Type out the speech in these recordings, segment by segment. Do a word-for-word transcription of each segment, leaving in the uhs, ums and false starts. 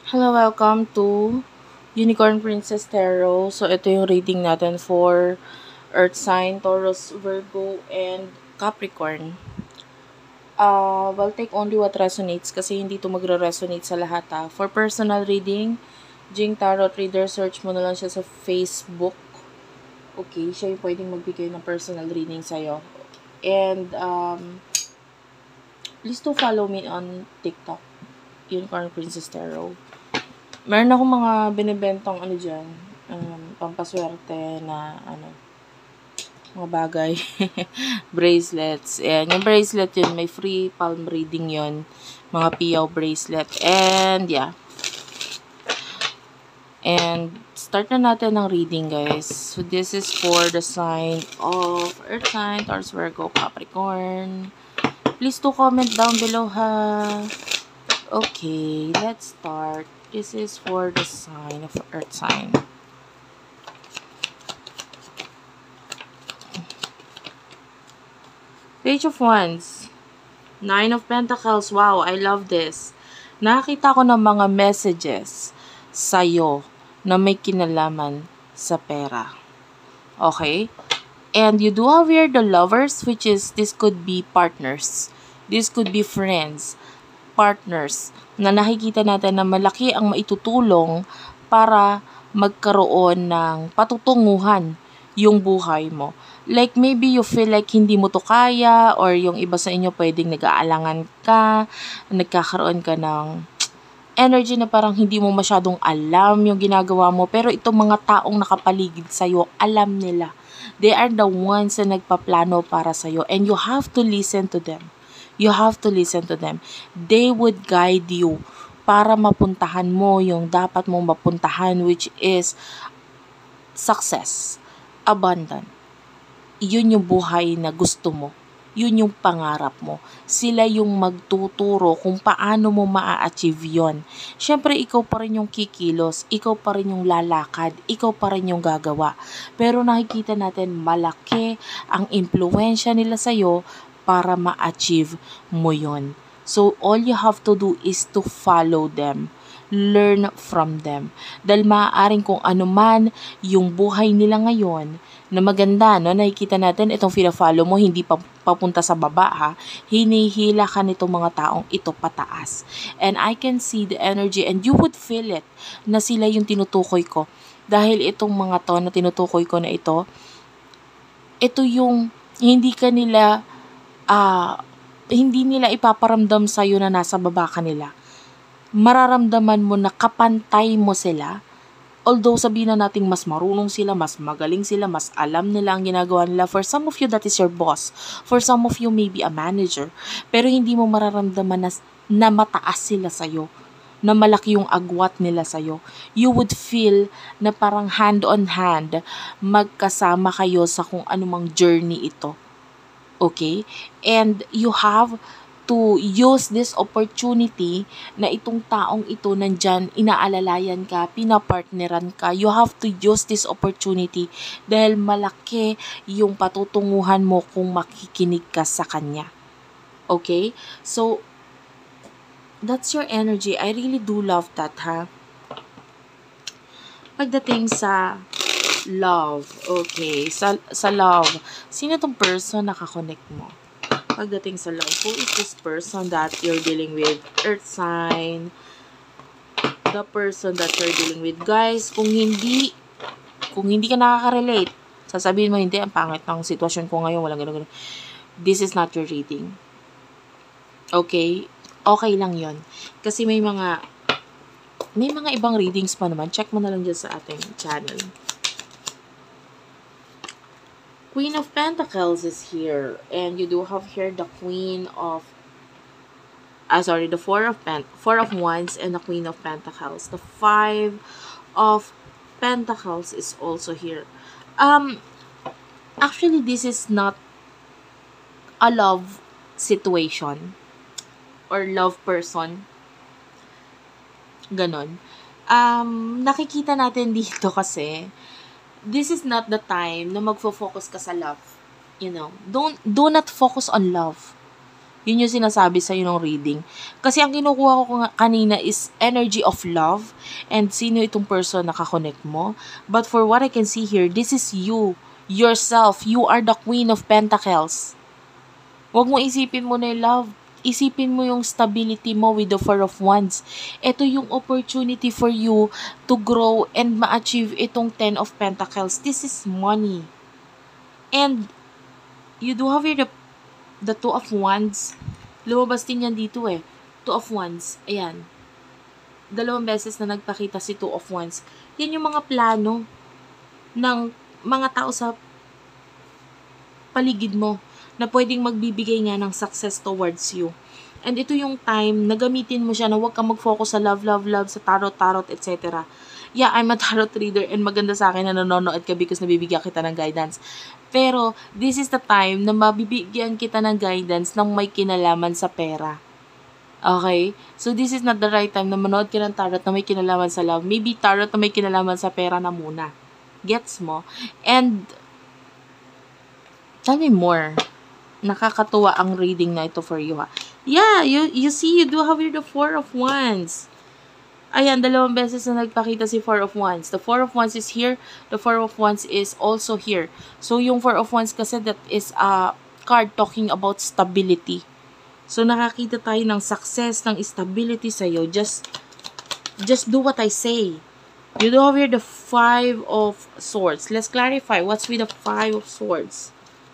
Hello, welcome to Unicorn Princess Tarot. So, ito yung reading natin for Earth sign, Taurus, Virgo, and Capricorn. Uh, we'll take only what resonates kasi hindi to magre-resonate sa lahat ha. For personal reading, Jing Tarot Reader, search mo na lang siya sa Facebook. Okay, siya yung pwedeng magbigay ng personal reading sa'yo. And, um, please to follow me on TikTok, Unicorn Princess Tarot. Meron akong mga binibentang ano dyan, um, pampaswerte na ano, mga bagay. Bracelets. Ayan, yung bracelet yun, may free palm reading yun. Mga piyaw bracelet. And, yeah. And, start na natin ng reading, guys. So, this is for the sign of Earth sign, Taurus, Virgo, Capricorn. Please to comment down below, ha. Okay, let's start. This is for the sign of Earth sign. Page of Wands. Nine of Pentacles. Wow, I love this. Nakita ko ng mga messages sa'yo na may kinalaman sa pera. Okay? And you do have here the lovers, which is, this could be partners. This could be friends, partners, na nakikita natin na malaki ang maitutulong para magkaroon ng patutunguhan yung buhay mo. Like, maybe you feel like hindi mo to kaya, or yung iba sa inyo pwedeng nag-aalangan ka, nagkakaroon ka ng energy na parang hindi mo masyadong alam yung ginagawa mo, pero itong mga taong nakapaligid sa'yo, alam nila. They are the ones na nagpaplano para sa'yo, and you have to listen to them. You have to listen to them. They would guide you para mapuntahan mo yung dapat mong mapuntahan, which is success, abundant. Yun yung buhay na gusto mo. Yun yung pangarap mo. Sila yung magtuturo kung paano mo maa-achieve yun. Siyempre, ikaw pa rin yung kikilos, ikaw pa rin yung lalakad, ikaw pa rin yung gagawa. Pero nakikita natin malaki ang impluensya nila sa'yo para ma-achieve mo yon. So, all you have to do is to follow them. Learn from them. Dahil maaaring kung ano man yung buhay nila ngayon na maganda, no? Nakikita natin itong fina-follow mo, hindi pa papunta sa baba, ha? Hinihila ka nitong mga taong ito pataas. And I can see the energy, and you would feel it na sila yung tinutukoy ko. Dahil itong mga to na tinutukoy ko na ito, ito yung hindi ka nila Uh, hindi nila ipaparamdam sa'yo na nasa baba ka nila. Mararamdaman mo na kapantay mo sila. Although sabihin na natin mas marunong sila, mas magaling sila, mas alam nila ang ginagawa nila. For some of you, that is your boss. For some of you, maybe a manager. Pero hindi mo mararamdaman na, na mataas sila sa'yo. Na malaki yung agwat nila sa'yo. You would feel na parang hand on hand, magkasama kayo sa kung anumang journey ito. Okay? And you have to use this opportunity na itong taong ito nandyan, inaalalayan ka, pinapartneran ka. You have to use this opportunity dahil malaki yung patutunguhan mo kung makikinig ka sa kanya. Okay? So, that's your energy. I really do love that, ha? Pagdating sa love. Okay. Sa, sa love, sino tong person nakakonect mo? Pagdating sa love, who is this person that you're dealing with? Earth sign. The person that you're dealing with. Guys, kung hindi, kung hindi ka nakaka-relate, sasabihin mo, hindi, ang pangit ng sitwasyon ko ngayon, walang gano'n. This is not your reading. Okay? Okay lang yon. Kasi may mga, may mga ibang readings pa naman. Check mo na lang dyan sa ating channel. Queen of Pentacles is here, and you do have here the Queen of, ah, sorry, the Four of Pent, Four of Wands, and the Queen of Pentacles. The Five of Pentacles is also here. Um, actually, this is not a love situation or love person. Ganon. Um, nakikita natin dito kasi, this is not the time na magfo-focus ka sa love. You know, don't do not focus on love. Yun yung sinasabi sa'yo ng reading. Kasi ang kinukuha ko kanina is energy of love and sino itong person na kakonect mo. But for what I can see here, this is you, yourself. You are the Queen of Pentacles. Huwag mo isipin mo na yung love. Isipin mo yung stability mo with the Four of Wands. Ito yung opportunity for you to grow and ma-achieve itong Ten of Pentacles. This is money. And you do have here the, the Two of Wands. Lumabas din yan dito eh. Two of Wands. Ayan. Dalawang beses na nagpakita si Two of Wands. Yan yung mga plano ng mga tao sa paligid mo na pwedeng magbibigay nga ng success towards you. And ito yung time na gamitin mo siya na huwag kang mag-focus sa love, love, love, sa tarot, tarot, et cetera. Yeah, I'm a tarot reader and maganda sa akin na nanonood ka because nabibigyan kita ng guidance. Pero, this is the time na mabibigyan kita ng guidance nang may kinalaman sa pera. Okay? So, this is not the right time na manood ka ng tarot na may kinalaman sa love. Maybe tarot na may kinalaman sa pera na muna. Gets mo? And, tell me more. Nakakatuwa ang reading na ito for you, ha? Yeah, you, you see, you do have here the Four of Wands. Ayan, dalawang beses na nagpakita si Four of Wands. The Four of Wands is here. The Four of Wands is also here. So, yung Four of Wands kasi that is a card talking about stability. So, nakakita tayo ng success, ng stability sa'yo. Just, just do what I say. You do have here the Five of Swords. Let's clarify. What's with the Five of Swords?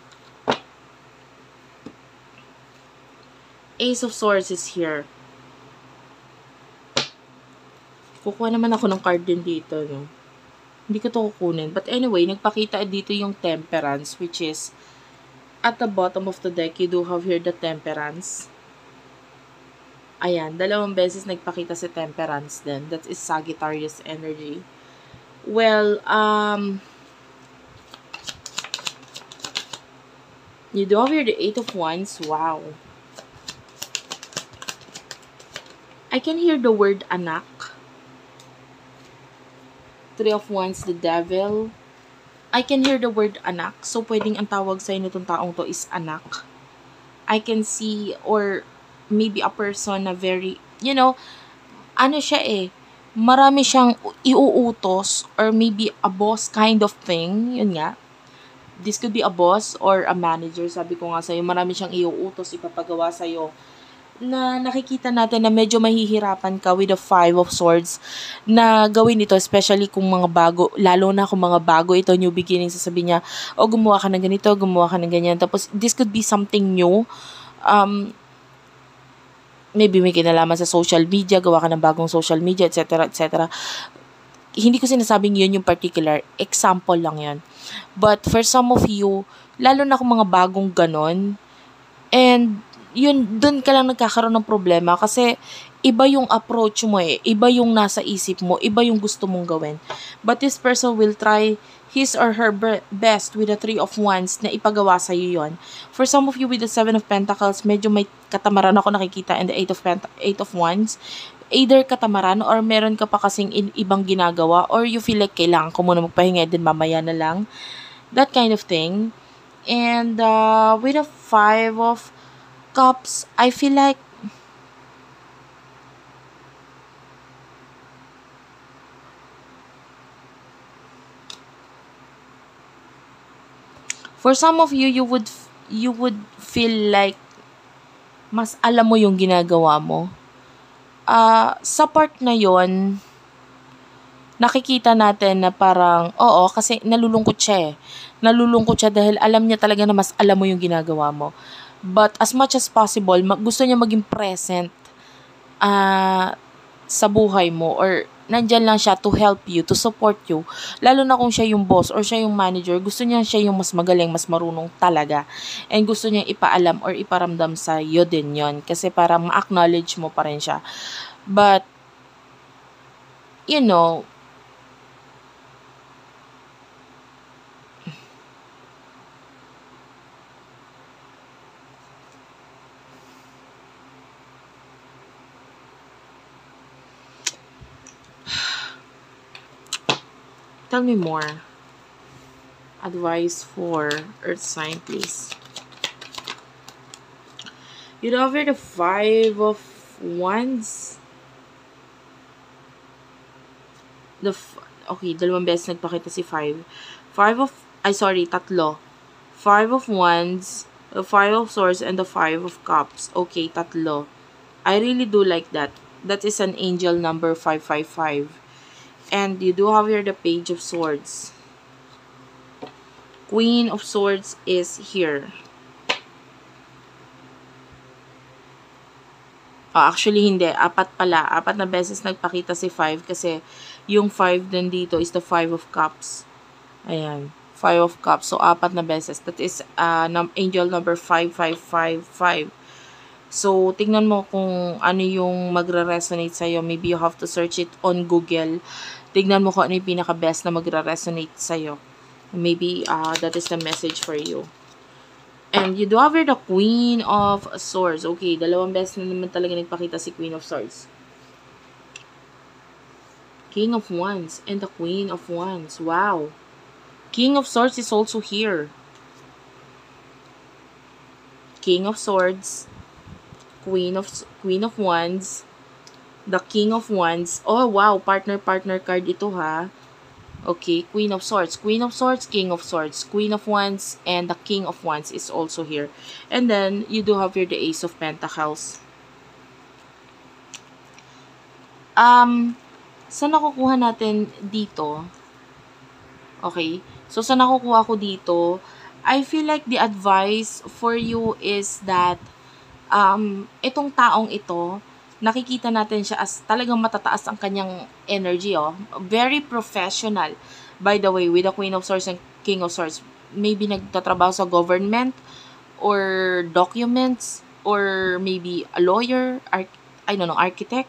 Ace of Swords is here. Kukuha naman ako ng card din dito, no? Hindi ko to kukunin. But anyway, nagpakita dito yung Temperance, which is at the bottom of the deck, you do have here the Temperance. Ayan, dalawang beses nagpakita si Temperance din. That is Sagittarius energy. Well, um, you do have here the Eight of Wands. Wow. I can hear the word anak. Three of Wands, the Devil. I can hear the word anak. So, pwedeng ang tawag sa'yo nitong taong to is anak. I can see, or maybe a person na very, you know, ano siya eh, marami siyang iuutos, or maybe a boss kind of thing. Yun nga. This could be a boss or a manager. Sabi ko nga sa'yo, marami siyang iuutos, ipapagawa sa'yo, na nakikita natin na medyo mahihirapan ka with the Five of Swords na gawin ito, especially kung mga bago, lalo na kung mga bago ito, new beginning, sasabihin niya, o gumawa ka ng ganito, gumawa ka ng ganyan. Tapos, this could be something new. Um, maybe may kinalaman sa social media, gawa ka ng bagong social media, et cetera, et cetera. Hindi ko sinasabing yun yung particular. Example lang yun. But for some of you, lalo na kung mga bagong ganon, and yun, dun ka lang nagkakaroon ng problema kasi iba yung approach mo eh, iba yung nasa isip mo, iba yung gusto mong gawin. But this person will try his or her best with the Three of Wands na ipagawa sa'yo yun. For some of you with the Seven of Pentacles, medyo may katamaran ako nakikita in the Eight of, Pent Eight of Wands. Either katamaran or meron ka pa kasing in ibang ginagawa or you feel like kailangan ko muna magpahinga din mamaya na lang. That kind of thing. And uh, with the Five of Cups, I feel like for some of you, you would you would feel like mas alam mo yung ginagawa mo. Uh, sa part na yon, nakikita natin na parang, oo, kasi nalulungkot siya eh. Nalulungkot siya dahil alam niya talaga na mas alam mo yung ginagawa mo. But as much as possible, gusto niya maging present uh, sa buhay mo, or nandyan lang siya to help you, to support you. Lalo na kung siya yung boss or siya yung manager, gusto niya siya yung mas magaling, mas marunong talaga. And gusto niya ipaalam or iparamdam sa iyo din yon, kasi para ma-acknowledge mo pa rin siya. But, you know, tell me more. Advice for Earth sign, please. You have here the Five of Wands. The f okay, dalawang beses nagpakita si five. Five of, ay sorry, tatlo. Five of Wands, the Five of Swords, and the Five of Cups. Okay, tatlo. I really do like that. That is an angel number five five five. And you do have here the Page of Swords. Queen of Swords is here. Oh, actually, hindi. Apat pala. Apat na beses nagpakita si five kasi yung five din dito is the Five of Cups. Ayan. Five of Cups. So, apat na beses. That is uh, num angel number five five five five. So, tingnan mo kung ano yung magre-resonate sa'yo. Maybe you have to search it on Google. Tingnan mo kung ano yung pinaka-best na magre-resonate sa'yo. Maybe uh, that is the message for you. And you do have here the Queen of Swords. Okay, dalawang beses na naman talaga nagpakita si Queen of Swords. King of Wands and the Queen of Wands. Wow. King of Swords is also here. King of Swords. Queen of Queen of Wands. The King of Wands. Oh, wow. Partner-partner card ito, ha. Okay, Queen of Swords. Queen of Swords, King of Swords. Queen of Wands, and the King of Wands is also here. And then, you do have here the Ace of Pentacles. Um, saan nakukuha natin dito? Okay, so saan nakukuha ko dito? I feel like the advice for you is that um, itong taong ito, nakikita natin siya as talagang matataas ang kanyang energy, oh. Very professional. By the way, with the Queen of Swords and King of Swords, maybe nagtatrabaho sa government or documents or maybe a lawyer, ar I don't know, architect,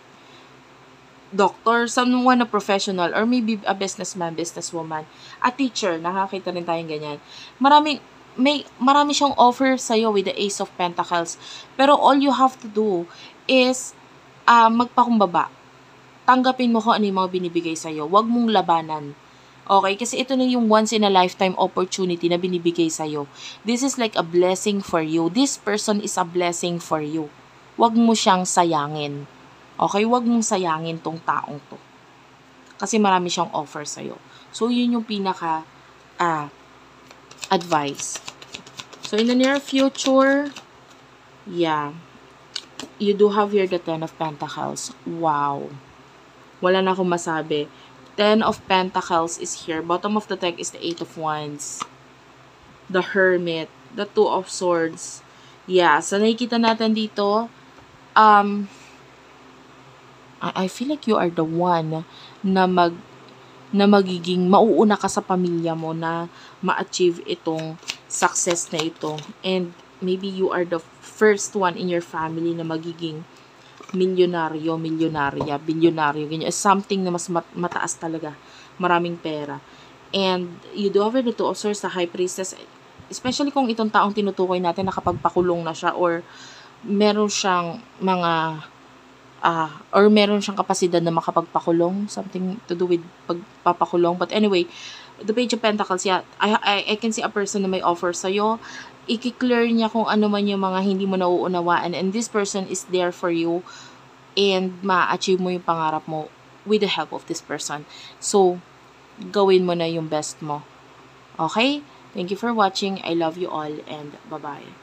doctor, someone na professional, or maybe a businessman, businesswoman, a teacher, nakakita rin tayong ganyan. Maraming may marami siyang offer sa'yo with the Ace of Pentacles. Pero all you have to do is Uh, magpakumbaba. Tanggapin mo kung ano yung mga binibigay sa'yo. Huwag mong labanan. Okay? Kasi ito na yung once in a lifetime opportunity na binibigay sa'yo. This is like a blessing for you. This person is a blessing for you. Huwag mo siyang sayangin. Okay? Huwag mong sayangin tong taong to. Kasi marami siyang offer sa'yo. So, yun yung pinaka uh, advice. So, in the near future, yeah, you do have here the Ten of Pentacles. Wow. Wala na akong masabi. Ten of Pentacles is here. Bottom of the deck is the Eight of Wands. The Hermit. The Two of Swords. Yeah. So, nakikita natin dito, um, I, I feel like you are the one na mag, na magiging, mauuna ka sa pamilya mo na ma-achieve itong success na ito. And, maybe you are the first one in your family na magiging milyonaryo, milyonarya, bilyonaryo, ganyan. Something na mas mat mataas talaga. Maraming pera. And you do have the Two of Swords, the High Priestess. Especially kung itong taong tinutukoy natin nakapagpakulong na siya or meron siyang mga uh, or meron siyang kapasidad na makapagpakulong. Something to do with pagpapakulong. But anyway, the Page of Pentacles, yeah, I, I, I can see a person na may offer sa'yo. I-clear niya kung ano man yung mga hindi mo nauunawaan, and this person is there for you and ma-achieve mo yung pangarap mo with the help of this person. So, gawin mo na yung best mo. Okay? Thank you for watching. I love you all and bye-bye.